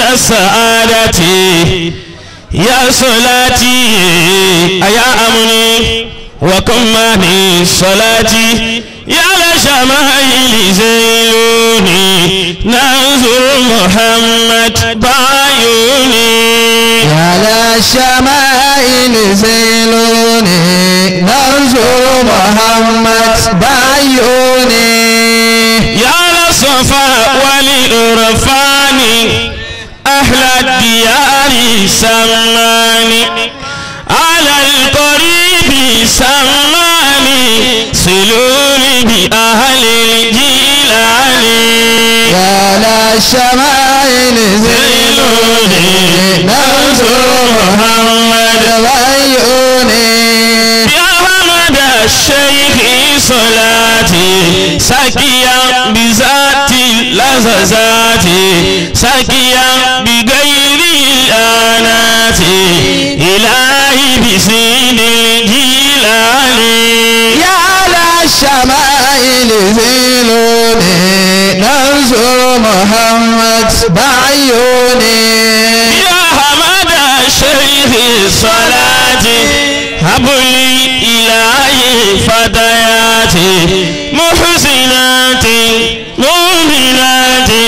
السعادة يا صلاتي يا أمني وكماني صلاتي يا لشمائل زيلوني ننظر محمد بعيوني يا لشمائل زيلوني ننظر محمد بعيوني يا للصفا وللعرفان أهل الديار سماني على القريب سماني صلوني بأهل الجيلان يا للشمائل زيلوني ننظر محمد بعيوني يا حمد الشيخ صلاتي سكيا بذات اللذات سكيا بغير الآنات إلهي بسين الجيلان يا للشمائل زيلوني ننظر محمد بعيوني يا حمد الشيخ صلاتي هب لي إلهي فتياتي محسنات مؤمنات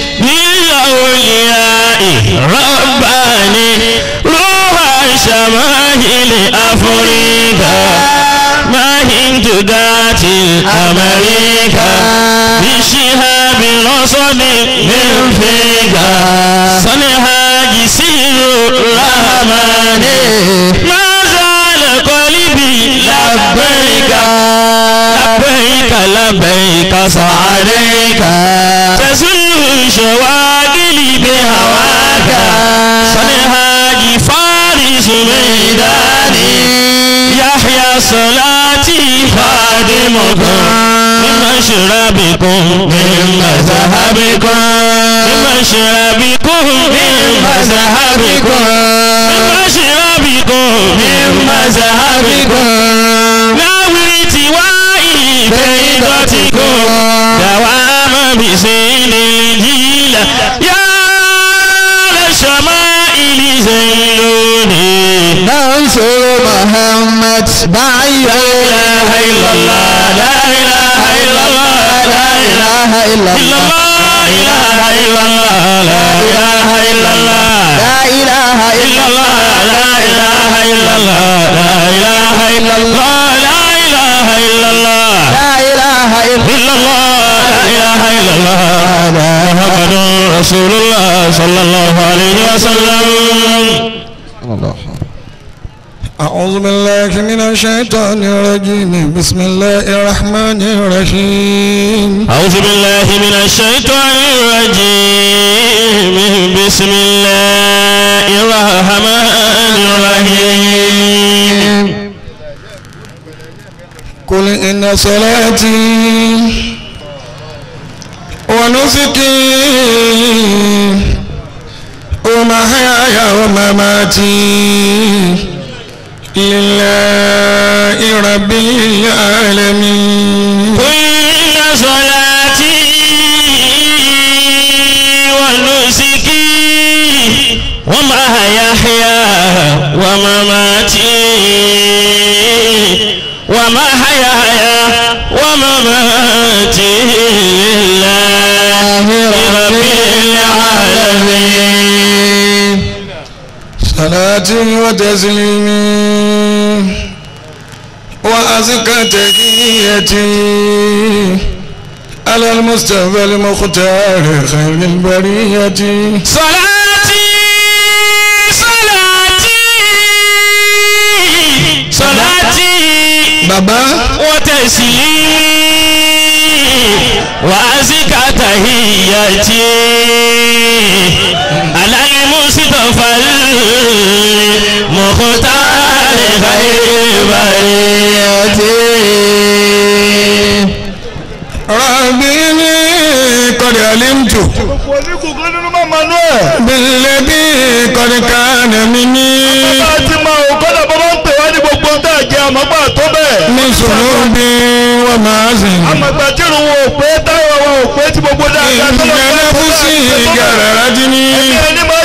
للأولياء رباني روح شمائل أفريقيا ما هند ذات الأمريكا بشهاب الرصد من فيك صنها جسير الرحمن ما زال قلبي لبيك لبيك لبيك صعديك تزل شواغلي بهواك صنها فارس ميداني يحيى صلاتي خادمكم من مشربكم من مذهبكم من مشربكم من مذهبكم من مشربكم من مذهبكم ناوي توائي بيضتكم دوام بسين الجيل يا لشمائل زيلوني ننصر محمد بعيوني لا إله إلا الله لا إله إلا الله لا إله إلا الله لا إله إلا الله لا إله إلا الله لا إله إلا إلا الله الله لا إله إلا الله لا إله إلا الله لا إله إلا الله لا إله إلا إلا الله الله محمد رسول الله صلى الله عليه وسلم. أعوذ بالله من الشيطان الرجيم بسم الله الرحمن الرحيم أعوذ بالله من الشيطان الرجيم بسم الله الرحمن الرحيم قل إن صلاتي ونسكي ومحياي ومماتي لله رب العالمين كل صلاتي ونسكي ومحياي ومماتي ومماتي لله رب العالمين. صلاتي وتسليمي وأزكى تحيتي على المصطفى المختار خير البرية صلاتي بابا وتسليمي وأزكى تحيتي على المصطفى المختار خير البرية. ربي قد علمت بالذي قد كان مني من ذنوب ومعاصي إن نفسي جررتني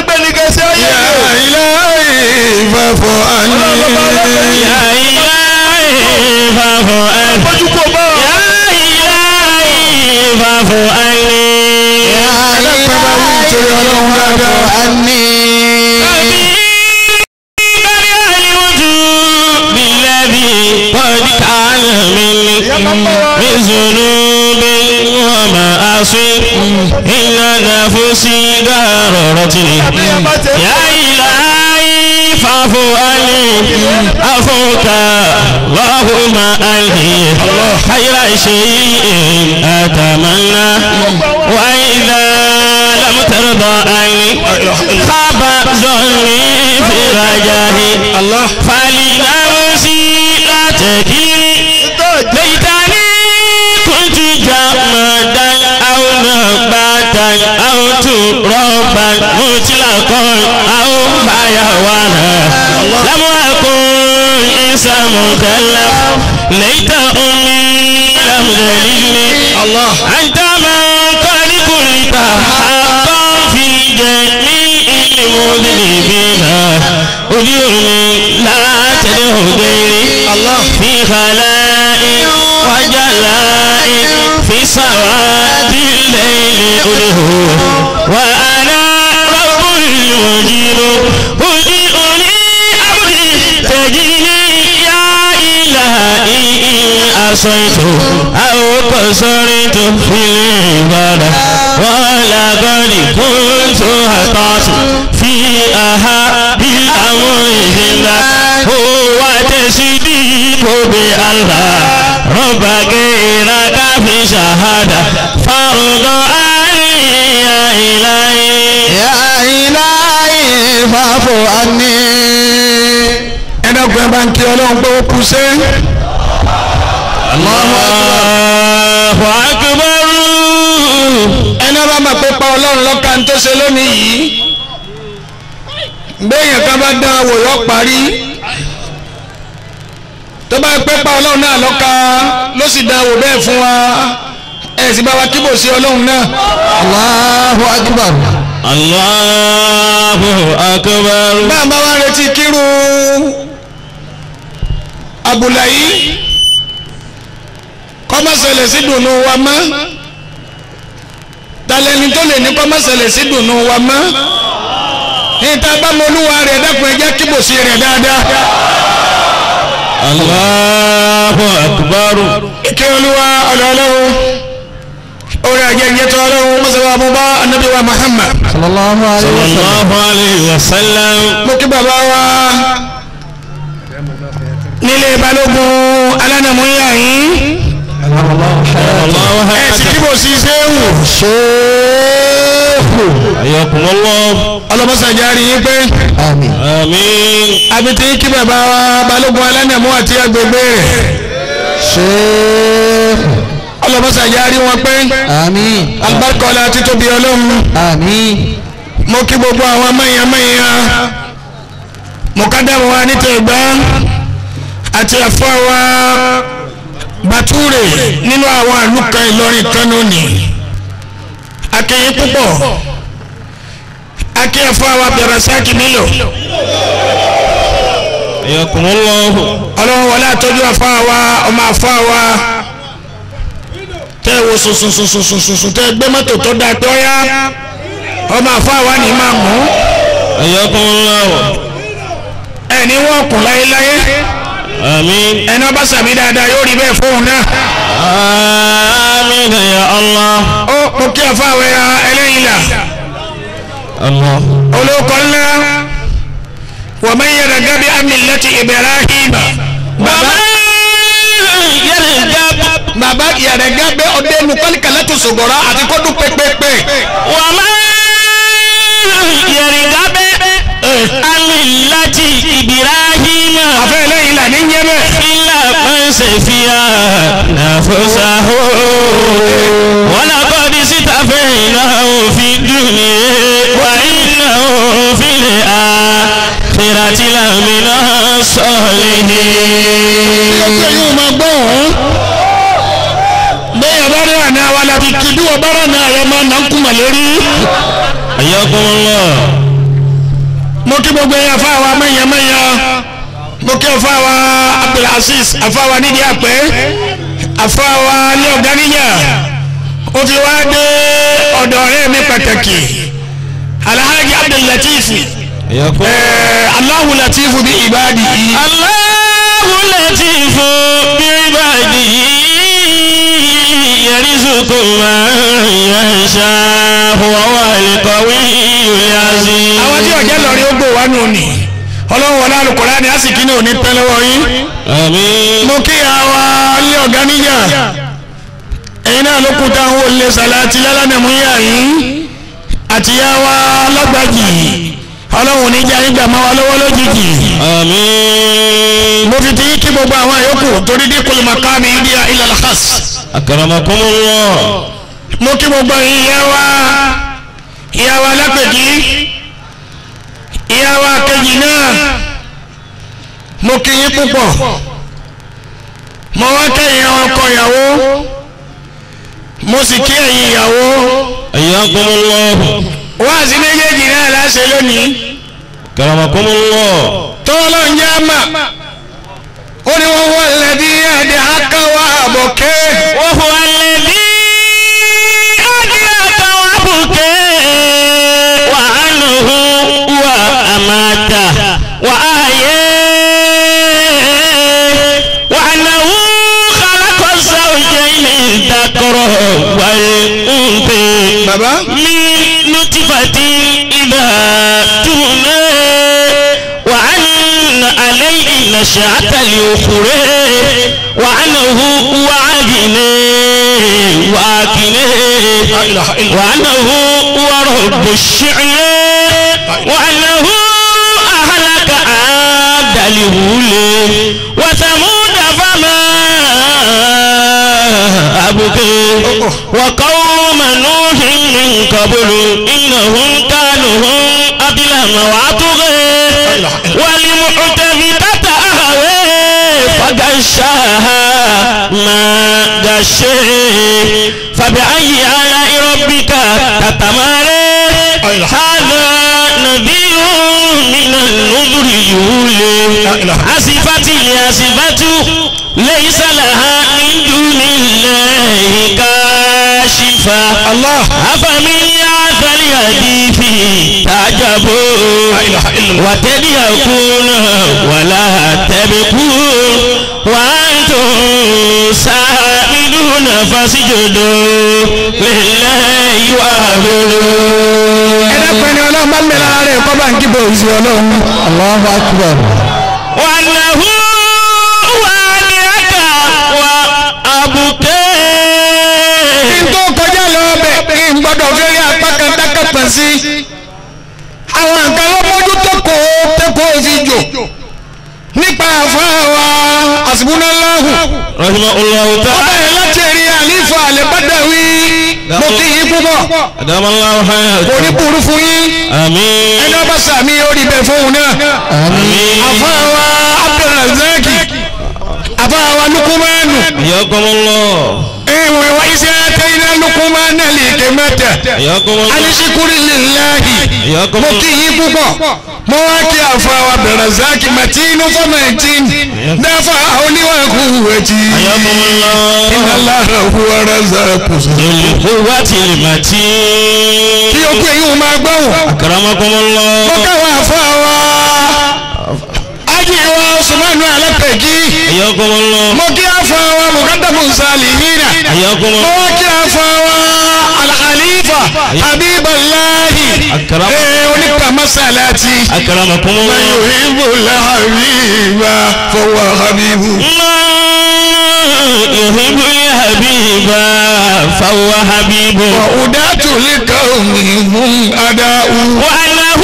سيجارتي يا إلهي فاعف عني عفوك اللهم ألهي خير شيء أتمنى وإذا لم ترضى عني خاب ظني في رجائي فلنفسي لا تكلني ليتني كنت جمدا أو نباتا أو ترابا مطلقا أو حيوانا لم أكن إنسان مكلف ليت أمي لم تلدني أنت من قد كنت حقا في جميع المذنبين أجرني لا تدعو غيري في خلائق وجلائق في سواد الليل أله وأنا رب المجيب أجيئني أبدي تجيني يا إلهي إن أصيت أو قصرت في العبادة ولقد كنت هطعت في أحد الأمر هو تصديق بالله رب غيرك في شهادة فرض عني يا إلهي فاعف عني ẹnì ọgbẹ́ bá ń kí ọlọ́run pé ó kú sí. Allahu Akbar. ẹnì ọba máa pé pa ọlọ́run lọ́ka ń tó ṣe lónìí yìí béèyàn kan bá dán wò yọ parí tó bá pé pa ọlọ́run náà lọ́ka ló sì dán wò bẹ́ẹ̀ fún wa ẹ̀ sì bá wa kíbò sí ọlọ́run náà. Allahu Akbar. Allahu Akbar. bá a bá wá retí kírun abùlà yìí kọ́mọ́sẹ̀lẹ̀ sí dùnú wa mọ́ talẹ́ni tó lè ní kọ́mọ́sẹ̀lẹ̀ sí dùnú wa mọ́ níta bá mọ olúwa rẹ̀ dákun ẹjẹ́ kíbòsí rẹ̀ dáadáa. Allahu Akbar. kí olúwa ọlọ́lọ́run orí ajẹ́jẹ́ tó ọlọ́run mọ́sálà bá anabi wa Muhammad sallallahu alayhi wa sallam. mo kí bàbá wa nílé balógun alánàmúyà yìí ẹ̀ sì kíbòsí sẹ́wù ayakumullah. ọlọ́mọsàjárí yín pé àmín Àmín. abití kí bàbá wa balógun alánàmú àti agbègbè rẹ̀ ṣéèfù ọlọ́mọsàjárí wọn pé àmín alibarikọ́lá títóbi ọlọ́run àmín mo kí gbogbo àwọn mẹ́yàmẹ́yà mọ̀kádàmù wa nítẹ̀gbá àti àfọ́ wa bàtúrè nínú àwọn àlùkà Ìlọrin kánò ní akẹ́yìn púpọ̀ akẹ́ àfọ́ wa Abdulrasaq Bello ayakumullah. ọlọ́run wọlé àtọ́jú àfọ́ wa ọmọ àfọ́ wa tẹ́ wo sùsùsùsùsùsù tẹ́ gbé mọ́tò tó dáa tó yá ọmọ àfọ́ wa ní máa mú ayakumullah. ẹni wọ́n kùn láyéláyé Àmín. ẹni ọba sàmì dáadáa yóò rí bẹ́ẹ̀ fóun náà. Àmín ya Allah. ó mo kí àfọ́ àwẹ̀ ẹlẹ́yìn là Allah. olóko ńlá wa man yarghabu an millati Ibrahim bàbá yarghabu ọdẹnu kọ́líkàlẹ́ tó sògòrò àti kọ́dún pépépé. Wa man yarghabu an millati Ibrahim àfẹ́ ẹlẹ́yìn là ní yẹ́ bẹ́ẹ̀. illa man safiha nafsahu wa laqad istafaynahu fid dunya wa innahu fil akhirati lamina salihin. ọgbẹ́ yóò máa gbọ́ ọ̀hún. bẹ́ẹ̀ bá rí àná wa láti kìdí wọ bára náà rẹ máa nà ń kú màlérí. Ayakumullah. mo kí gbogbo ẹ̀yà fáwa mẹ́yàmẹ́yà mo kí fáwa Abdulaziz àfáwa nídìí àpẹ́ àfáwa ní ọ̀gáníyà ó fi wá dé ọ̀dọ̀ ọ̀rẹ́ mi pàtàkì Alhaji Abdulatif Allahu Latifu bi ibadihi. Allahu Latifu bi ibadihi يرزق من يشاء وهو القوي العزيز. àwọn tí ọ̀jẹ̀ lọ́rí ó gbò wá nù ní ọlọ́run wọlé Al-Qur'ani àsìkí ní òní pẹ́ lọ́wọ́ yín. àmín. mo kí àwa ilé ọ̀gá níyà ẹ̀yin náà ló kú táwọn olè sàlátì lálánàmúyà yín àti yàwá lágbàjì ọlọ́run níjà yín gbà máa wà lọ́wọ́ lójijì. àmín. mo fi ti yín kí gbogbo àwọn àyókù torí dínkùlù màkàmì ìdíyà ila al-khas. akramakumullah. mo kí gbogbo ìyàwó alápèjì ìyàwó akejì náà mo kí yín púpọ̀ mo wá kẹ́yìn ọkọ ìyàwó mo sì kí ẹ̀yin ìyàwó. ayyakumullah. wáàsí méjèèjì náà láṣẹ lónìí. akramakumullah. tọ́lọ́ ń yá mà ó ní wọ́n wọ́n lẹ́bí ẹ̀dẹ̀ akáwá àbọ̀kẹ́. wa huwa alladhi ahyaka wa abka wa anhu wa amata wa ahya wa annahu khalaqa zawjayni dhakara wal untha bàbá. min nutfatin idha tumna wa anna alayhi nash'ata al-ukhra wa annahu wa'adna وأنه هو رب الشعر وأنه أهلك عاد الأولى وثمود فما أبقي وقوم نوح من قبل إنهم كانوا هم أظلم وأطغى والمؤتفكة أهوى فغشاها ما غشى فبأي آلاء ربك تتمارى هذا نذير من النذر الأولى أسفت الآسفة ليس لها من دون الله كاشفة الله أفمن هذا الحديث تعجبون وتضحكون ولا تبكون وأنتم سامدون فاسجدوا لله واعبدوا. ẹ̀dá pẹ̀lú ọlọ́run bá mẹ́la rẹ̀ kọ́ bá ń kíbo òsì ọlọ́run. Allahu akbar. وأنه وأهلك وأبوك. kí n tó kọjá lọ bẹ̀ kí n gbọ́dọ̀ fẹ́rẹ́ apá kan dákàtà sí. àwọn nǹkan ló mójú tó kó òfin jò nípa àfáàwà àsìbúnáláhù. rahimahullahu ta'ala. ọba yẹn láti rí àlífà àlẹ́bàdàwí mo kí yín púpọ̀. adamallahu hayatahu. orí burú fún yín. àmín. ẹni ọba sàmì orí bẹ̀ fóun náà. àmín. àfáàwà Abdulrazaki àfáàwà Lukumanu. ayyakumullah. ewe wa iṣẹ́ àtẹ̀yìnà Lukumanu lè ké mẹ́tẹ̀. ayyakumullah. alishikuri lillahi. mo kí yín púpọ̀. mo wá kí àfáàwà Abdulrazaki matinu fọmẹtin dáfà oníwàkú wẹ̀tì. ayyakumullah. inna Allaha huwa razzaqu. quwwatil matin. kí o pé yín o máa gbọ́wọ́. akramakumullah. mo káwọn àfáàwà ajíwá Usmanu alápẹ̀kí. ayyakumullah. mo kí àfáàwà Muqaddamu Salihina. mo ayyakumullah. wá kí àfáàwà Al-Khalifa Habiballahi. Akram. oníkà masalati. akramakumullah. man yuhibbul habiba fahuwa habibu. يحب الحبيب فهو حبيب وأداة لقومهم أداء. وأنه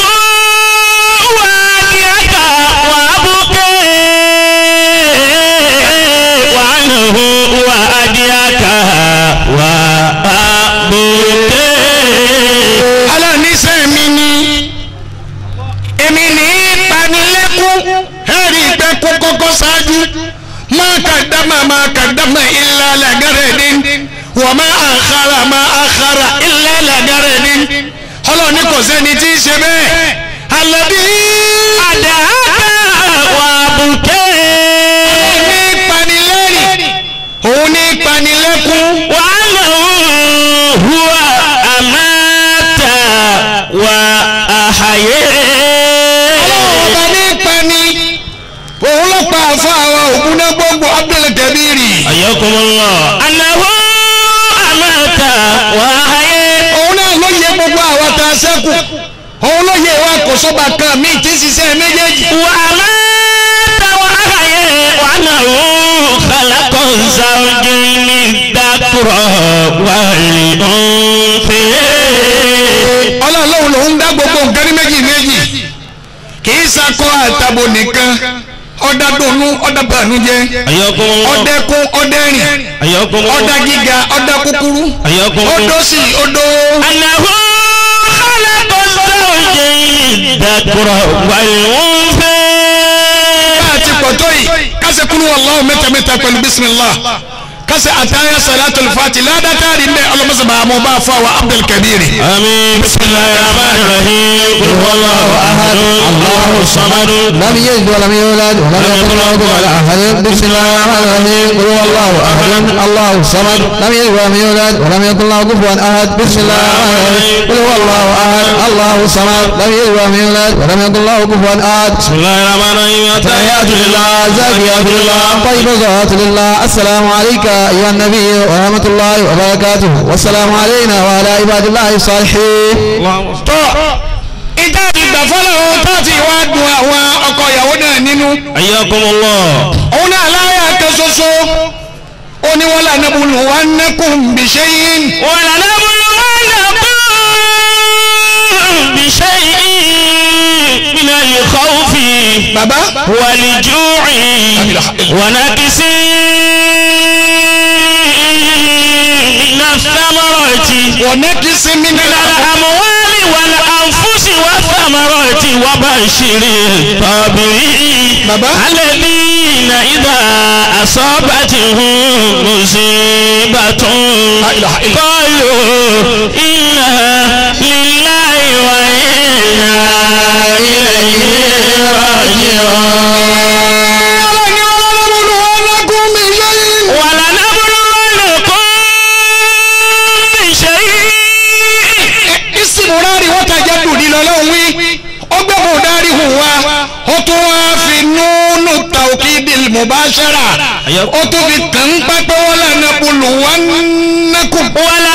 والدك وأبوك وأنه والدك وأبوك. على نساء مني إمني بانلكم هذه بكوكو ساجو ما قدم إلا لغرد وما أخر إلا لغرد. Ọlọ́run ní kò sẹ́ni tí í ṣe bẹ́ẹ̀. Àlàbí àdáàkà wà bùkẹ́. òun ní panilẹ́rìn òun ní panilẹ́kún. wàhálà huwa àmàtà wà àhàyè. Ọlọ́run ọba ní pani òun ló pa àfa àwọn ògúnná gbogbo Abdul Kabiri. ayyakumullah. àlàó òun ló yẹ wa kò sọ́ba kan míì tí ń ṣiṣẹ́ méjèèjì. وأمات وأحيا وأنه خلق الزوجين الذكر والأنثى. ọlọ́run lòún dá gbogbo nǹkan ní méjì méjì kì í sakọ àtàbò nìkan ọ̀dà dùnú ọ̀dà bànújẹ́ ọ̀dẹ́kún ọ̀dẹ́rìn ọ̀dà gíga ọ̀dà kúkúrú ọ̀dọ́sì ọ̀dọ́. أنه خلق الزوجين الذكر والأنثى. káàtì pọ̀tọ́ yìí kásẹ̀ kúrú Allahu mẹ́ta pẹ̀lú bismillah kásẹ̀ àtàyà salatul fati ládàtàrí mbẹ́ ọlọ́mọsàbà àmọ́ bá fà wà Abdul Kabir. آمين. بسم الله الرحمن الرحيم. قل هو الله أحد الله الصمد لم يلد ولم يولد ولم يكن له كفوا أحد. بسم الله الرحمن الرحيم. قل هو الله أحد الله الصمد لم يلد ولم يولد ولم يكن له كفوا أحد. بسم الله الرحمن الرحيم. قل هو الله أحد الله الصمد لم يلد ولم يولد ولم يكن له كفوا أحد. بسم الله الرحمن الرحيم. تحيات لله زاكيات لله طيبات لله. السلام عليك أيها النبي ورحمة الله وبركاته والسلام علينا وعلى عباد الله الصالحين. tọ́ ìjà ìgbà fọlọ́run tó ti wá dùn àwọn ọkọ ìyàwó náà nínú. حياكم الله. òun náà láyà kan ṣoṣo ó ní wọ́n lànà bùnú wà nẹ́kùn bìṣẹ́yìn. ولنبلونكم بشيء من الخوف bàbá والجوع ونكس من الثمرات ونكس من من الأموال والأنفس والثمرات وبشر الصابرين بابا. الذين إذا أصابتهم مصيبة قالوا إنا لله وإنا إليه راجعون. ولنبلونكم بشيء. ìsìmùrárì wọ́n tajà dùdí lọ́lọ́run wí ọgbẹ́kùn dárí hù wá ó tún wá fi núnú tawkidil mubashara ó tún fi kàn ń pápẹ́ wọ́n lànà bùlù wá nàkùn.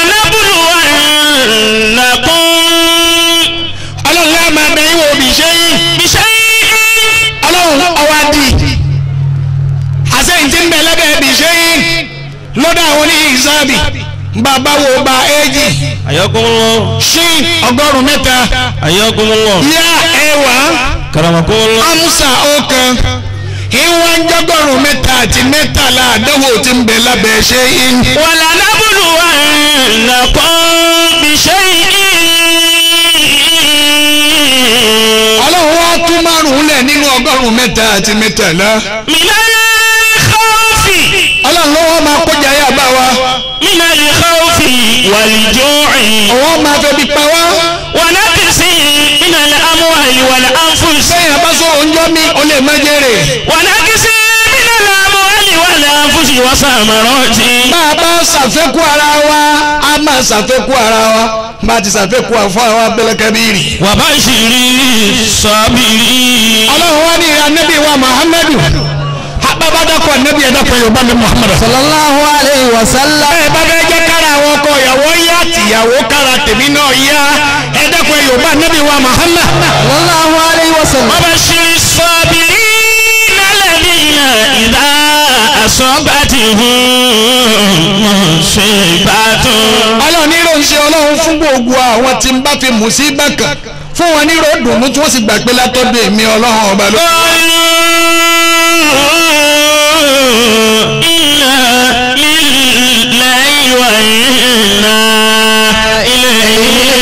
ولنبلونكم ọlọ́run lá máa bẹ ìwò bìṣẹ́yìn ọlọ́run ọwá di àṣẹ́yìn tí ń bẹ lábẹ́ bìṣẹ́yìn lọ́dọ̀ àwọn ní ìsáàbì bàbá wo ba éjì حياكم الله. ṣí ọgọ́rùn-ún mẹ́ta حياكم الله. yá ẹwà كرمكم الله. amúsà ọ̀kan ìwọ̀n ń jọ́gọ́rùn-ún mẹ́ta àti mẹ́tàlá àdánwò tí ń bẹ lábẹ́ ṣe in. ولنبلونكم بشيء. ọlọ́run wá tún márùn-ún lẹ̀ nínú ọgọ́rùn-ún mẹ́ta àti mẹ́tàlá. من الخوف. ọlọ́run ló wọ́n máa kọjá yá bá wa. من الخوف والجوع ọwọ́ máa fẹ́ bí pa wá. ونقص من الأموال والأنفس. bẹ́ẹ̀ yẹn bá sọ oúnjẹ mi ó lè má jèrè. ونقص من الأموال والأنفس والثمرات. bá a bá ṣàfẹ́kù ara wa a máa ṣàfẹ́kù ara wa bá a ti ṣàfẹ́kù àfọ àwọn Abdul Kabir. وبشر الصابرين. ọlọ́run wá ní ìrànẹ́bí wa Muhammadu bàbá dàpọ̀ nẹ́bí ẹ̀ dàpọ̀ Yorùbá ní Muhammadu. sallallahu alayhi wa sallam. ẹ bá fẹ́ jẹ́ kára àwọn ọkọ ìyàwó yá tìyàwó kára tèmi náà yá ẹ dàpọ̀ Yorùbá nẹ́bí wa Muhammad. sallallahu alayhi wa sallam. وبشر الصابرين الذين إذا أصابتهم مصيبة. ọlọ́run ní ìròyìn ọlọ́run fún gbogbo àwọn tí ń bá fi mùsíbà kàn fún wọn ní ròdùnú tí wọ́n sì gbà pé látọ́dọ̀ èmi ọlọ́run ọba ló. إنا لله وإنا إليه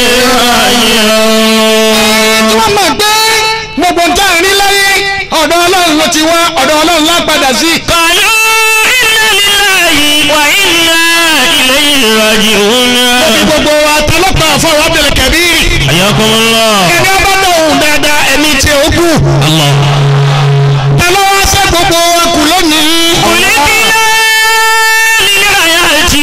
راجعون. wọ́n mọ̀ pé gbogbo ń tàn rí láyé ọ̀dọ̀ ọlọ́run ló ti wá ọ̀dọ̀ ọlọ́run lá padà sí. قالوا إنا لله وإنا إليه راجعون. gbogbo wa tọlọ́pàá àfọwọ́ Abdul Kabir. حياكم الله. ẹni ọba dọ̀hún dáadáa ẹni tí ó kù. الله. tọ́lọ́ wá sẹ́ gbogbo wa kù lónìí. خلقنا للحياة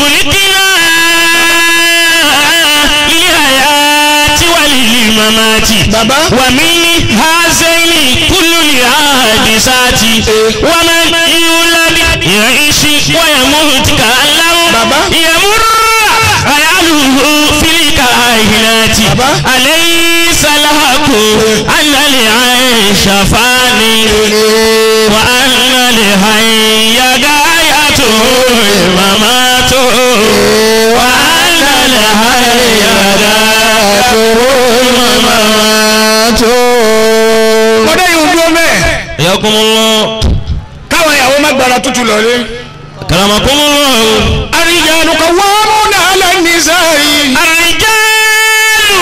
وللممات. bàbá ومن هذين كل الحادثات ومن يولد يعيش ويموت كأنه بابا. يمر خياله في الكائنات. الحياة أليس الحق أن العيش فاني وأن الحي غايته الممات وأن الحي غايته الممات. mọ̀dé yìí ń dúró mẹ́. حياكم الله. káwọn ìyàwó má gbára tútù lọ́lé. كرمكم الله. الرجال قوامون على النساء. الرجال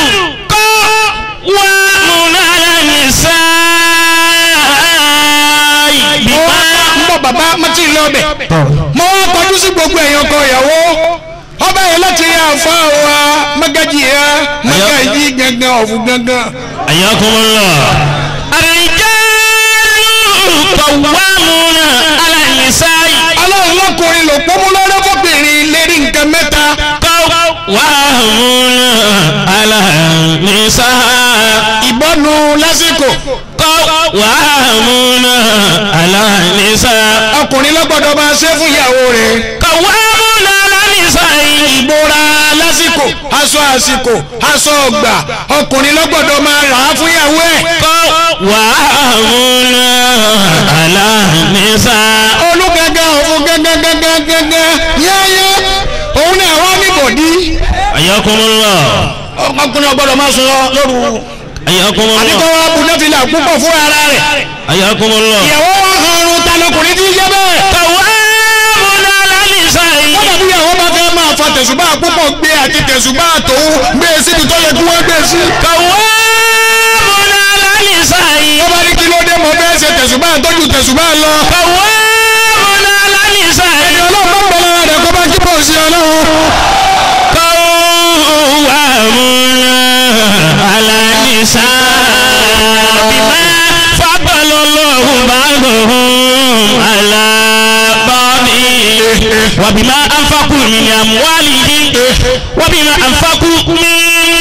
قوامون على النساء. mọ bàbá mọtì lọbẹ mọ wá kọjú sí gbogbo èèyàn kan ìyàwó ọba yẹn láti yà fún àwa Magaji ya Magaji gangan ọ̀fun gangan. حياكم الله. الرجال قوامون على النساء. ọlọ́run lọ́kùnrin ló pọ́nmú lọ́rọ́ fọ́bìnrin lérí nǹkan mẹ́ta. قوامون على النساء. ìbọnú lásìkò. قوامون على النساء. ọkùnrin ló gbọ́dọ̀ máa ṣe fún ìyàwó rẹ̀. قوامون على النساء. ìbora lásìkò aṣọ àsìkò aṣọ ọgbà ọkùnrin ló gbọ́dọ̀ máa rà á fún ìyàwó ẹ̀. قوامون على النساء. olùgángan ọ̀fun gángan yẹ́yẹ́ òun náà wá ní bọ̀dí. حياكم الله. ọkùnrin ọgbọ́dọ̀ máa sọ lóru. حياكم àdìgbò الله. wa bù nẹ́fìlà púpọ̀ fún ara rẹ̀. حياكم الله. ìyàwó wa kan ọrùn ta lọkùnrin tí ń jẹ́ bẹ́ẹ̀. قوامون على النساء. wọ́n dàbí ìyàwó bá fẹ́ máa fa tẹ̀sùbá púpọ̀ gbé àti tẹ̀sùbá tòun gbé síbi tó yẹ kí wọ́n gbé sí. قوامون على النساء. wọ́n bá ní kí ló dé mọ́ bẹ́ẹ̀ ṣe tẹ̀sùbá tọ́jú tẹ̀sùbá lọ. قوامون على النساء. ẹni ọlọ́run bá bọ̀ lára rẹ̀ kó bá kí bọ̀ sí ọlọ́run. قوامون على النساء. بما فضل الله بعضهم على بعض وبما أنفقوا من أموالهم وبما أنفقوا من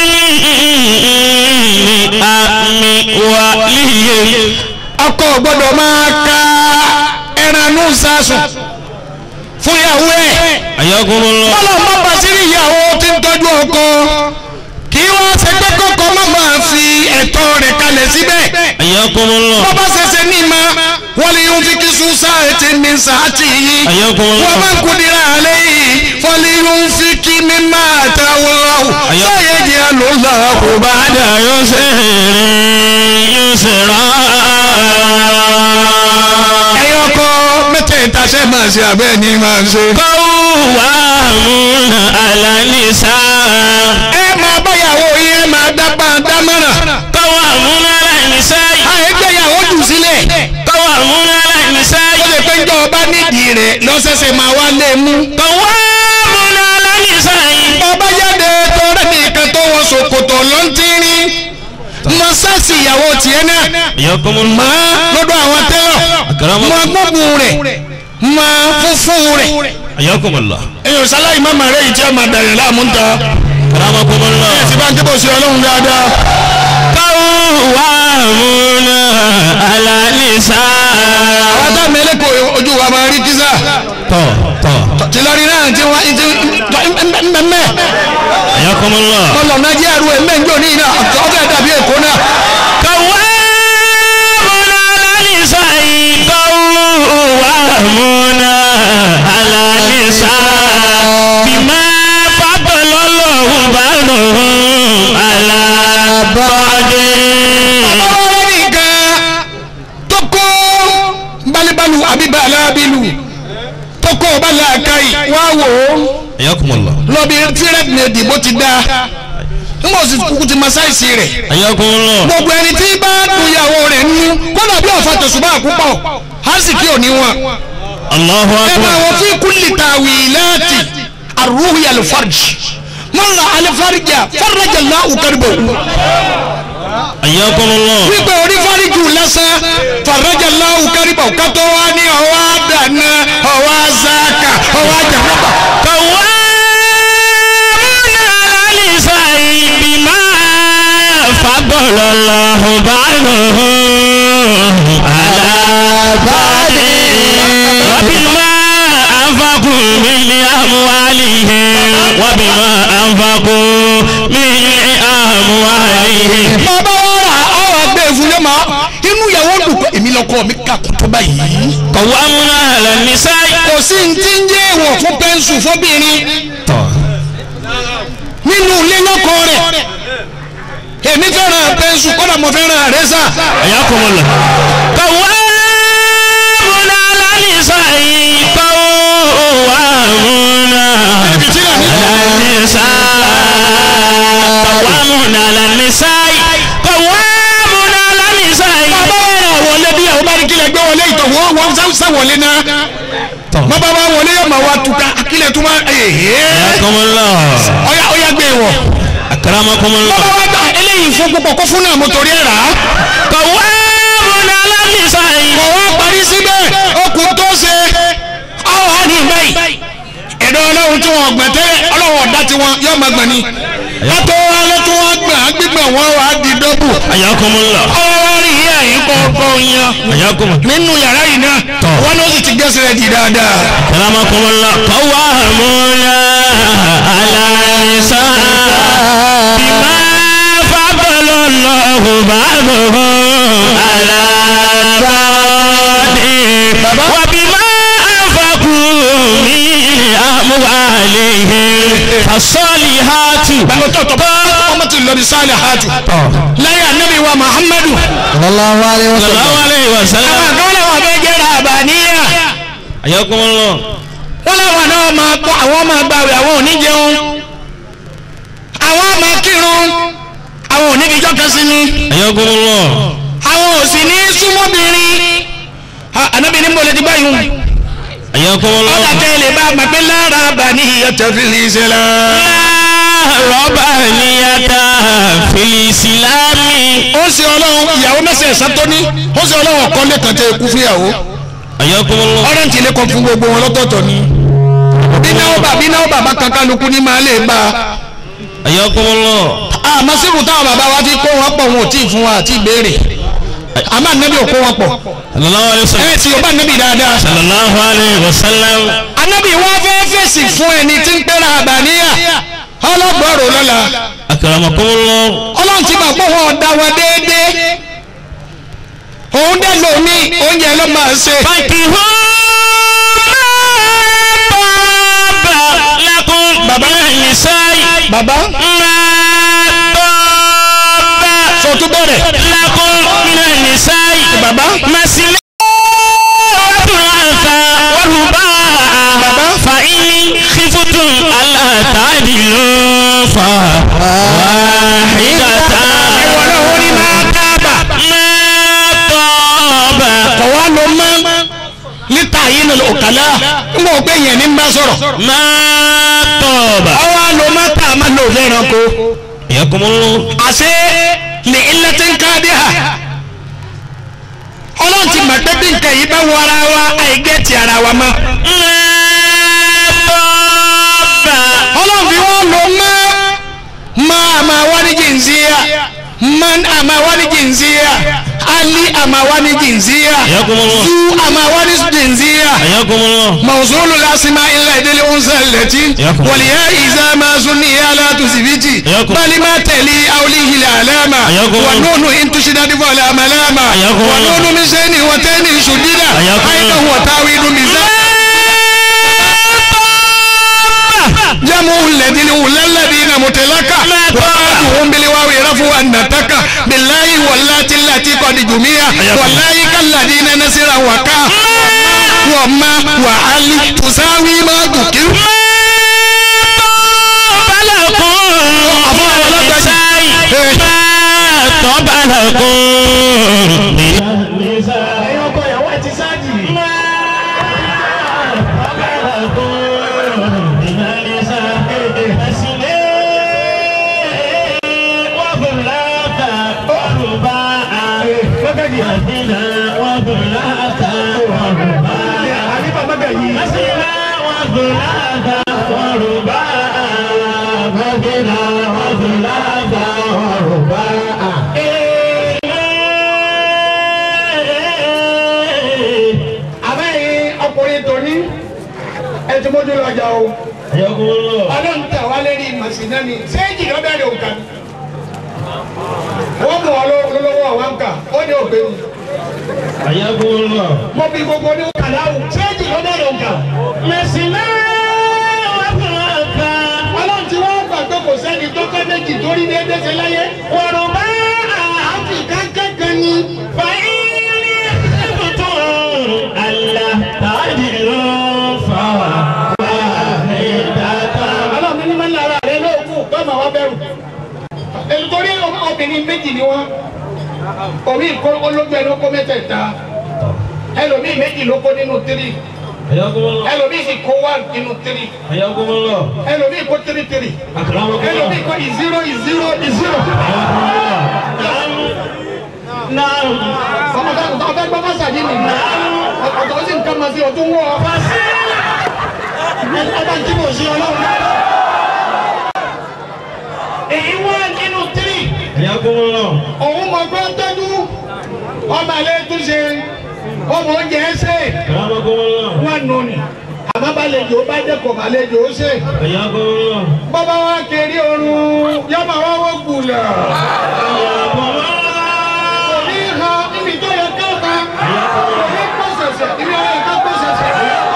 أموالهم. ọkọ gbọ́dọ̀ máa ka ẹranú sásùn fún ìyàwó ẹ̀. حياكم الله. bọ́lá má bá sí ìyàwó tí ń tọ́jú ọkọ kí wọ́n ṣe pé kọ́kọ́ má máa fi ẹ̀tọ́ rẹ̀ kalẹ̀ síbẹ̀. حياكم الله. bọ́bá ṣẹṣẹ ní ma wọ́n lè yún fi kí sùn sáàtì ní sáàtì yìí. حياكم wọ́n الله. máa ń kúndìrà alẹ́ yìí fọ́lì yún fi kí mi máa ta wọ́n lọ́wọ́. sáyé jẹ́ àlọ́lá kò bá dà. بعد يسر يسرا. ẹ̀yin ọkọ mẹ́tẹ̀ẹ̀ta ṣe máa ṣe àbẹ́ ni máa ṣe. قوامون على النساء. ẹ máa báyàwó yín ẹ máa dámọ̀ràn. قوامون على النساء. àìgbéyàwó jù sílẹ̀. قوامون على ó النساء. lè pé njọ́ ọba nídìí rẹ̀ lọ́sẹ̀sẹ̀ máa wá lé mú. قوامون على النساء. ọba jáde tó rẹ̀ nìkan tó wọ ṣòkòtò lọ́ntìrín mọ sáàsì ìyàwó tiẹ̀ náà حياكم mọ الله. lọ́dọ̀ àwọn tẹ́lọ̀ mọ gbógun rẹ̀ mọ fúnfún rẹ̀. حياكم الله. èèyàn sáláì má màá rẹ̀ yìí tí a máa dàrẹ̀ láàmú ń ta. كرمكم الله. ẹ̀ ti bá ń débò sí ọlọ́run dáadáa. قوامون على النساء. àwọn tá mẹ́lẹ́kọ̀ọ́ ojú wa máa rí kísà. tìlọrin náà ti wá mẹ́mẹ́. حياكم الله. ọlọ́run ajé àrùn ẹ̀ mẹ́jọ ní iná ọ̀fẹ́ dàbí èkó náà. قوامون على النساء. قوامون على النساء. بما فضل الله بعضهم على بعض. ọlọ́run nìkan tó kó balíbalù àbí bàlábìlù tó kó bàlákàì wá wò ó. حياكم الله. lọ́bi tírẹ̀tì ní ìdìbò ti dá nígbà tí kúkú ti ma sáìsì rẹ̀. حياكم الله. gbogbo ẹni tí bá dùnyàwó rẹ̀ nínú kọ́nà bí ọ̀fà tẹ̀sùbá púpọ̀ hásìkì òní wọn. الله ẹ máa أكبر. wọ fí kúlì tàwíláàtì àrùhì àlùfáàjì mọ́nà àlùfáàjà fọ́nrẹ́jà láwù kárìbò. حياكم الله. wípé orí fáríjù lásán fọ́nrẹ́jà láwù kárìbò kátó wá ní ọwọ́ àdáná ọwọ́ àzáàkà ọwọ́ àjàmọ́bà. قوامون على النساء. بما فضل الله بعضهم على بعض وبما أنفقوا من أموالهم وبما أنفقوا من lọ́kọ mi kàkún tó báyìí. قوامون على النساء. kò sí ní tí ń jẹ́ èèwọ̀ fún pẹ́ńsù fọ́bìnrin nínú ilé lọ́kọ rẹ̀ èmi fẹ́ràn pẹ́ńsù kọ́dà mo fẹ́ràn rẹ́sà. حياكم الله. قوامون على النساء. قوامون على النساء. قوامون على النساء. قوامون على النساء. bàbá wa wọlé bí àwọn bá ní kílẹ̀ gbé wọlé ìtọ̀ wọ́n sá wọlé náà. bàbá wa wọlé yóò máa wá tuka kílẹ̀ tó máa. حياكم الله. ọ̀yà gbé wọ̀. أكرمكم الله. bàbá wa gbà eléyìí fún púpọ̀ kó fún náà mo torí ẹ̀ rà á. قوامون على النساء. kò wá parí síbẹ̀ okùn tó ṣe àwọn àní báyìí. ẹ̀dọ́ ọlọ́run tí wọ́n gbẹ̀ tẹ́lẹ̀ ọlọ́run ọ̀dá tí wọ́n yọ máa gbẹ̀ ni. látọ̀ alẹ́ tí wọ́n gbẹ̀ gbígbẹ̀ wọ́n wà á di dọ́bù. حياكم الله. ọwọ́ rí ìyá yìí kọ̀ọ̀kan yan. حياكم الله. nínú yàrá yìí náà wọn ló sì ti gbẹ́sẹ̀ rẹ̀ di dáadáa. أكرمكم الله. قوامون على النساء بما فضل الله بعضهم على بعض وبما أنفقوا من أموالهم فالصالحات. ọmọ tí lọ bí sálẹ̀ hajj láyé anabi wa muhammadu. sallallahu alayhi wa صلى sallam. الله عليه وسلم. àwọn àgbọ̀nlẹ̀ wọn bẹ jẹ́ rabaniya. حياكم الله. wọ́n láwọn náà máa kọ́ àwọn máa gbàwé àwọn ò ní jẹun. àwọn máa kírun àwọn ò ní fi jọ́kẹ́ sí ni. حياكم الله. àwọn ò sì ní súnmọ́bìnrin. anabi ní mbọ̀lẹ́ ti báyìí. حياكم الله. ọ̀dà tẹ́ lè bá a máa pé lára rabaniya tafili islam. rọ́bàníyàtà fìlìsìlámì. ó ń ṣe ọlọ́run ìyàwó mẹ́sẹ̀-ẹ̀sán tó ní ó ń ṣe ọlọ́run ọ̀kan lẹ́kàn tẹ́ ikú fúyàwó. ayakumullah. ọ̀rẹ́ǹtì lè kọ́ fún gbogbo wọn lọ́tọ̀ọ̀tọ̀ ni. bí náwó bàbá kan kálukú ní máa lè bá a. ayakumullah. àmọ́ sírù táwọn bàbá wa ti kó wọn pọ̀ wọn ò tí ì fún wa àti ìbéèrè. àmọ́ ànábì ò kó wọn pọ̀. sallallahu alayhi wa sallam. ẹ ti yorùbá ànábì dáadáa. sallallahu alayhi wa sallam. ànábì wọn fẹ́ fèsì fún ẹni tí ń pẹ́ra àbàníyà ọlọ́gbọ̀rọ̀ lọ́la. akramakumullah. ọlọ́run ti máa pọ̀ wọn ọ̀dà wọn déédéé. òun dẹ́ lómi oúnjẹ ló máa ṣe. fankihu ma taba lakum minan nisa'i. bàbá ma taba sọtún bẹ̀rẹ̀. lakum minan nisa'i. bàbá masina thulatha wa ruba' fa in khiftum alla ta'dilu fa wahidatan. ìwọ náà wọ́n ní máa dábà. kọ̀wá ló mọ́ níta yìí nínú òkàlà ń bọ̀ pé yẹn ní ń bá sọ̀rọ̀. máa tọ̀ọ̀bà. ọwọ́ ló má tà má lò fẹ́ràn ko. yakumullah. àṣé ní ilé tí ń ká dé hà. ọlọ́run ti mọ̀ pé bí nǹkan yìí bá wọ ara wa àìgẹ́ ti ara wa mọ́. máa tọ̀ọ̀bà. ọlọ́run fi wọ́n lò mọ́ àmà wá ní jìnzíyà man àmà wá ní jìnzíyà ali àmà wá ní jìnzíyà yakumullah. zu àmà wá ní jìnzíyà. yakumullah. موصول الأسماء إلا إذا الأنثى التي والياء إذا ما سني لا تثبتي بل ما تلي أوليه العلامة والنون إن تشدد فلا ملامة والنون من سين وتين شديدة أين هو تاويل بذات جمع الذين أولى الذين متلكة وآتهم بالواو رفوا النتكة بالله واللات التي قد جميع والله كالذين نسر وكا وما وعلي تساوي ما ذكر ẹtù mójú lọ́jà o. ọlọ́run tà wá lérí màsínà ni séèjì ló bẹ̀rẹ̀ òǹkà ni. wọ́n mú ọ lọ́wọ́ àwọn kà ó ní òpè mi. Ayakumullah. mo bí gbogbo ní kàdáwù ṣéèjì ló dé lóǹkà. Mẹ̀sìnà wà fún ọ̀gá. ọlọ́run tí wọ́n gbà pé kò sẹ́ni tó kọ́ méjì torí déédé ṣe láyé. Yorùbá áfíríkà kankan ni. fàyínní ẹ̀bùtù àlà tàbí ló fà wá. ọlọ́run ní máa ń lára rẹ lóògùn tó máa wá bẹ̀rù. nítorí obìnrin méjì ni wọ́n. omi ìkó olójú ẹni ó kó mẹ́tẹ̀ẹ̀ta. ẹlòmíì méjì ló kó nínú 3. Ayakumullah. ẹlòmíì sì kó 1 nínú 3. Ayakumullah. ẹlòmíì kó 3. Akramakumullah. ẹlòmíì kó 0. Naam. ọmọdé gbọ́ bá sàdí nìyí. ọ̀tọ̀ sì ń kọ́ máa fi ọdún wọ́ ọ. ọba tí mo ṣe ọlọ́run. èyí wá nínú 3. Ayakumullah. òun mọ̀ pé tọ́jú ọmọ alẹ́ tún ṣe ọmọ oúnjẹ ẹsẹ̀ Akramakumullah. wọn nù ní. àmọ́ balẹ̀jọ́ bá dẹ́kọ̀ balẹ̀jọ́ ó ṣe. Ayakumullah. bọ́bá wa kéré oorun yọmọ wa wọ́n gbùlà. kò ní ha níbi tó yẹ káàkà. kò ní pọ̀sẹ̀sẹ̀ ibi ọ̀rẹ́ ká pọ̀sẹ̀sẹ̀.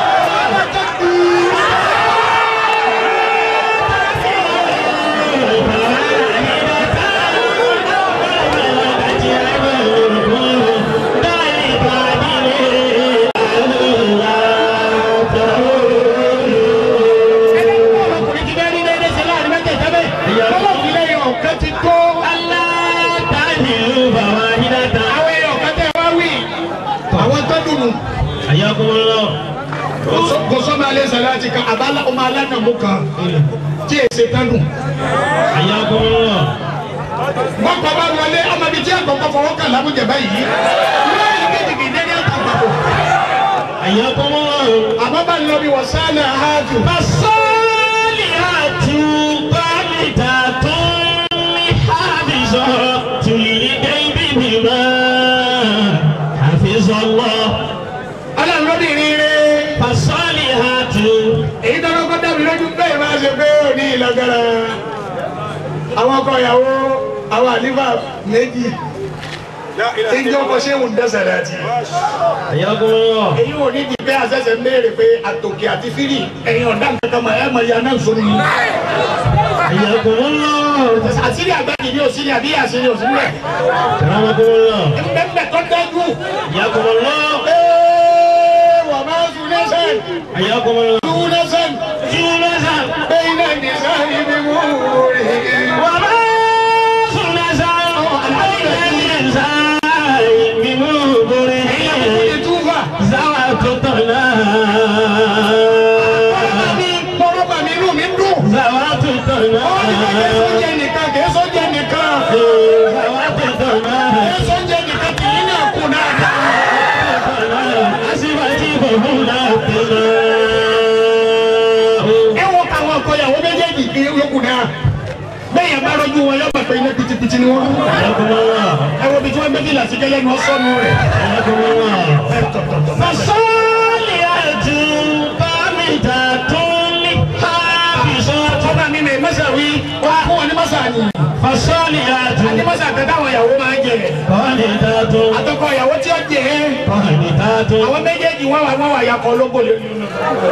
Ayakumullah. kò sọ́mọ alẹ́ sàláàtì kan àbálá ọmọ alánàmú kan tí èsè tánu. Ayakumullah. wọ́n kọ́ bá wọlé ọmọ ibi tí àkọ́kọ́ fọwọ́ kàn lábújẹ báyìí. lóyún kejìkì dẹ́ni àtàkùn. Ayakumullah. àmọ́ bá ń lọ bí wọ́n sálẹ̀ àhájú. فالصالحات قانتات حافظات للغيب بما حفظ الله. ọlọ́run ló dìrín rẹ̀. فالصالحات èyí tó lọ́kọ́ dàbí lójú bẹ́ẹ̀ máa ṣe pé ò ní ìlọgàrà. àwọn ọkọ ìyàwó àwọn àlífà méjì ìjọ kò ṣe ń dẹ́sẹ̀ rẹ̀ àti. Ayakumullah. èyí ò ní di pé àṣẹ̀ṣẹ̀ béèrè pé àtòkè àti fírì ẹ̀yin ọ̀dà nǹkan mọ̀ ẹ̀ mọ̀ ya náà sórí yìí. Ayakumullah. àṣírí àgbàdì ni òsírí àbí àṣírí òsírí rẹ̀. Akramakumullah. ẹ̀mẹ́mẹ́ tó dájú. Ayakumullah. wà máa sùn lẹ́sẹ̀. Ayakumullah. sùn lẹ́sẹ̀. Junasa. bẹ́ẹ̀ náà ní sáyé ni mo rí. وما خلصا الإنسان بمبره ìtúfà. زوات الطلا Bọ́lá bá mi inú mi dùn. زوات الطلا Ó ní kí sọ́jà nìkan kì í sọ́jà nìkan. زوات الطلا Kì í sọ́jà nìkan kì í ní àkú náà. أسفتي فهنا الطلا. Ẹ wo àwọn ọkọ ìyàwó méjèèjì kì í yókù náà. Bẹ́ẹ̀ yẹn bá rọ́jú wọn yọ bàtà iná pitipiti ni wọ́n. حياكم الله. Ẹ wo bí tí wọ́n gbé bí làsìkẹ́ lẹ́nu ọ̀sọ́nu rẹ̀. حياكم الله. فالصالحات قانتات حافظات. Ọba mi ní mẹ́sà wí, wọ́n fún wọn ní mẹ́sà ni. فالصالحات Àti mẹ́sà kẹta àwọn ìyàwó máa ń jẹ. قانتات Àtọkọ ìyàwó tí ó jẹ ẹ́. قانتات Àwọn méjèèjì wọ́n wà yakọ̀ ológbò lórí inú.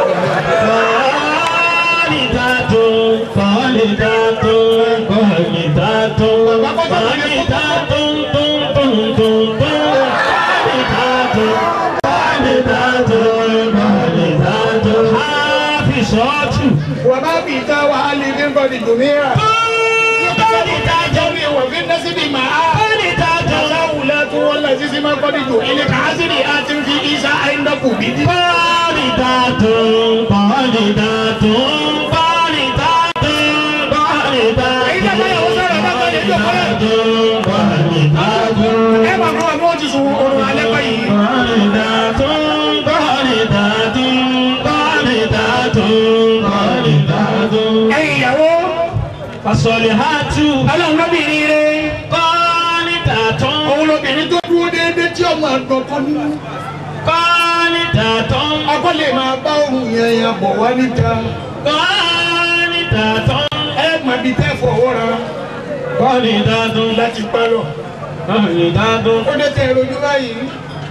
قانتات قانتات قانتات قانتات حافظات. وما في تاوى من قد الدنيا جميع وفي النسب معاه تلاولات والذي ما قد إليك عزريات في إيساء عندكم بدي قانتات قانتات قانتات ẹ máa kọ́ ọmọ ojú sùn oorun alẹ́ báyìí. ẹ̀yin ìyàwó فالصالحات ọlọ́run lóbìnrin rẹ̀ قانتات òun lóbìnrin tó dúró déédéé tí ọmọ àgbọ̀kọ́ ní. قانتات ọkọ lè máa bá ohun yẹn yẹn bọ̀ wá níta. قانتات ẹ mọ̀ bí tẹ́ fọwọ́ ra قانتات láti pálọ̀. قانتات ó dé tẹ ìrojú báyìí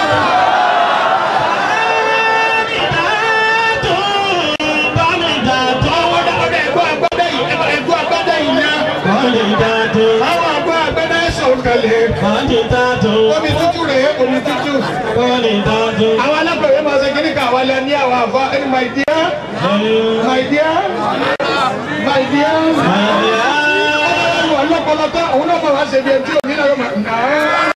Omi tútù rèé, omi tútù. Àwọn alákọ̀wé máa ṣe kíní ká àwọn ẹlẹ́ni àwọn àfa ẹni my dear, my dear, my dear. Àwọn ọlọ́pọ̀lọpọ̀ òun náà máa wá ṣe bí ẹni tí òní náà yóò máa nà á.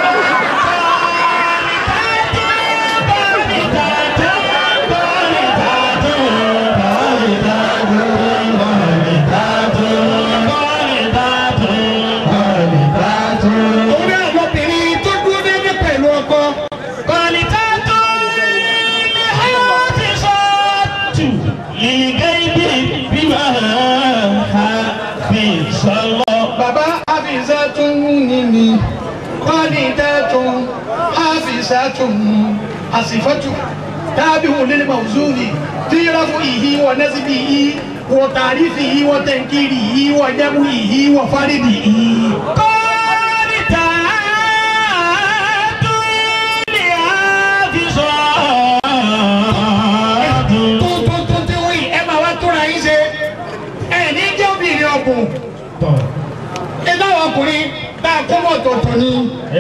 حصفة تابع للموزون في رفعه ونسبه وتعريفه وتنكيره وجمعه وفرده ọkùnrin tá a kó mọ̀ tọ̀tọ̀ ni.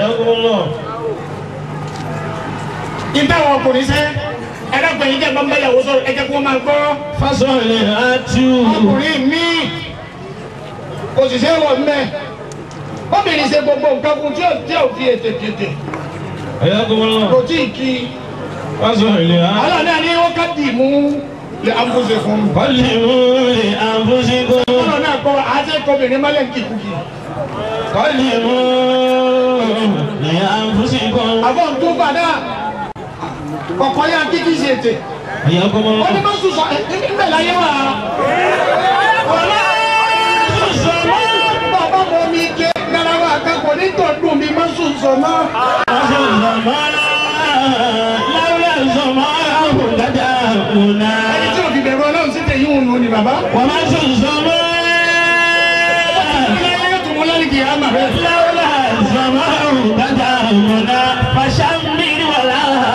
Ibẹ̀ wọn ọkùnrin sẹ́ ẹ̀rẹ́gbẹ̀yìn jẹ́ bàbá ìyàwó sọ̀rọ̀ ẹ̀jẹ̀ kí wọ́n máa gbọ́. Fásọ̀lẹ̀ àtú. Ọkùnrin mi kò sì ṣe wọ̀ mẹ́. Obìnrin ṣe gbogbo nǹkan fún tí ò fi ètè tètè. Kò tí ì kí. Fásọ̀lẹ̀ àtú. Ọlọ́run náà ní wọ́n ká dì mú lè àǹfọ̀ṣe fún mi. Wọ́n lè mú lè àǹfọ̀ṣe fún mi. Ọlọ́run náà kọ́ àti ẹ̀kọ́bìnrin má lè ń kìkùkì. Wọ́n lè mú lè àǹfọ̀ṣe fún mi. Àbọ̀ ń tó padà. Kọ̀kọ́ yá kíkí ṣe ètè. Wọ́n ní máa ń sùsọ ẹ̀ẹ́dẹ́gbẹ̀ láyé wà. Wọ́n sùsọ mọ́. Bàbá mọ mi ké garawa àkàkọ́ ní tọ́dún mi máa ń sùsọ mọ́. Sùsọ mọ́ láwùrọ̀ sọmọ́ àwọn gàdá òun. Ẹni tí òbí bẹ̀rù Ọlọ́run sí tẹ̀yìn òun nù ni bàbá. Wọ́n máa ń sùsọ mọ́. Ilé ayé tó mú lálẹ́ kì í àmà rẹ̀. Láwùrọ̀ sọmọ́ àwọn gàdá òun. Fàṣà mi wà láhà.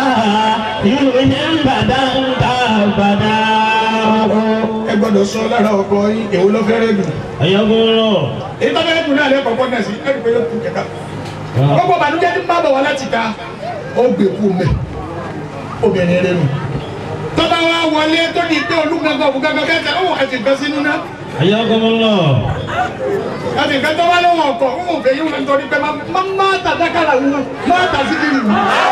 Ẹ gbọ́dọ̀ sọ lára ọkọ yín èwo ló fẹ́rẹ̀ dùn. Ayọ̀gbọ́n. Èyí tó fẹ́rẹ̀ dùn náà lẹ́kọ̀ọ́ pọ̀ náà sí ẹ̀rí pé yóò kú kẹ̀kẹ́. Gbogbo ìbànújẹ́ tí ń bá bọ̀ wá láti ta ó gbé kú mẹ́. Obìnrin rẹ̀ nù. Tọ́ba wa wọlé tó di pé olúgbàgbọ́ òbúgbàgbọ́ bẹ́ẹ̀ tẹ ọ̀hún ẹ̀sìn kan sínú náà. Ayọ̀gbọ́n. Ẹ̀sìn kan tó wá lọ́wọ́ ọkọ̀ ọ̀hún òfin yóò ń torí pé má tàdákàrà wù má tàsíkì wù.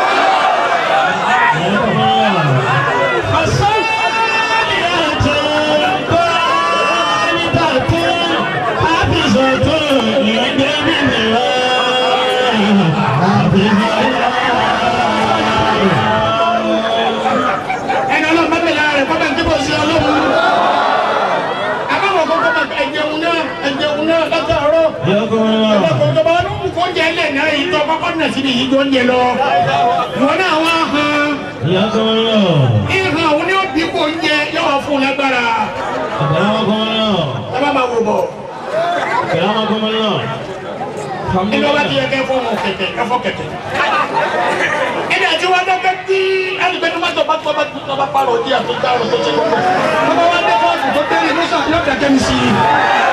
Ẹni ọlọ́run bá bẹ̀rẹ̀ rẹ̀ kọ́bẹ̀ tí kò sí ọlọ́run. Àbáwọ̀ kọ́kọ́ bá ẹ̀jẹun náà látàárọ̀. Ẹ̀jẹun tó bá wọn mú kó jẹ́ ilé náà yìí tó kọ́kọ́ nà síbi yìí tó ń jẹ lọ. Wọ́n náà wá hàn. Ìhàn òun ni ó bí kò ń jẹ yóò fún lágbára. Ẹ bá máa wò bọ̀. Ibi ọba ti yẹ kẹ́ fọ́ ọmọ kẹ̀kẹ́ kẹfọ́ kẹ̀kẹ́. Ibi àti wọn dọ́kẹ́ tí ẹnìgbẹ́ tó bá tọ́ bá parọ́ ọdí àtúntà ọ̀rọ̀ tó ṣe gbogbo. Ọmọ wa dé fọ́ọ̀tù tó tẹ́lẹ̀ ló sàn yóò dàgẹ́ mi sí i.